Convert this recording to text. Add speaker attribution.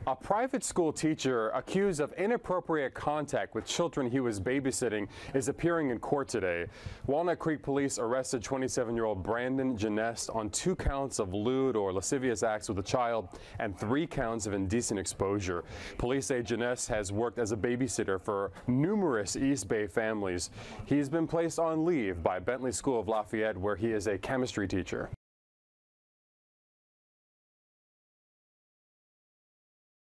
Speaker 1: A private school teacher accused of inappropriate contact with children he was babysitting is appearing in court today. Walnut Creek police arrested 27-year-old Brandon Janest on 2 counts of lewd or lascivious acts with a child and 3 counts of indecent exposure. Police say Janest has worked as a babysitter for numerous East Bay families. He's been placed on leave by Bentley School of Lafayette, where he is a chemistry teacher.